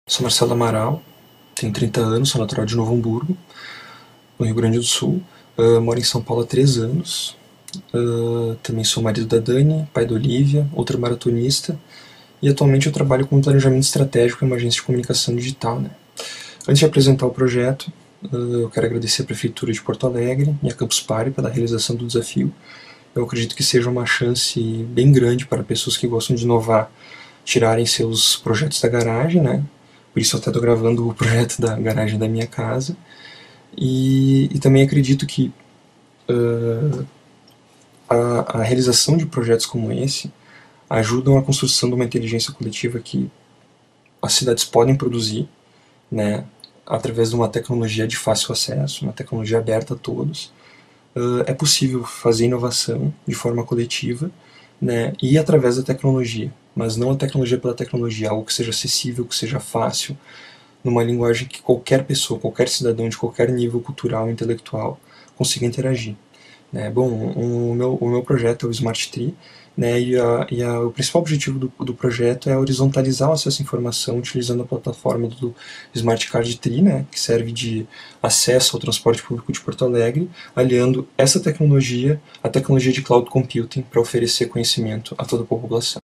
Sou Marcelo Amaral, tenho 30 anos, sou natural de Novo Hamburgo, no Rio Grande do Sul. Moro em São Paulo há 3 anos. Também sou marido da Dani, pai da Olivia, outra maratonista. E atualmente eu trabalho com planejamento estratégico em uma agência de comunicação digital, né? Antes de apresentar o projeto, eu quero agradecer a Prefeitura de Porto Alegre e a Campus Party pela realização do desafio. Eu acredito que seja uma chance bem grande para pessoas que gostam de inovar tirarem seus projetos da garagem, né? Por isso eu até estou gravando o projeto da garagem da minha casa. E também acredito que a realização de projetos como esse ajudam a construção de uma inteligência coletiva que as cidades podem produzir, né, através de uma tecnologia de fácil acesso, uma tecnologia aberta a todos. É possível fazer inovação de forma coletiva, né, e através da tecnologia, mas não a tecnologia pela tecnologia, algo que seja acessível, que seja fácil, numa linguagem que qualquer pessoa, qualquer cidadão de qualquer nível cultural e intelectual consiga interagir. Bom, o meu projeto é o Smart Tree, né, o principal objetivo do projeto é horizontalizar o acesso à informação utilizando a plataforma do Smart Card Tree, né, que serve de acesso ao transporte público de Porto Alegre, aliando essa tecnologia à tecnologia de cloud computing para oferecer conhecimento a toda a população.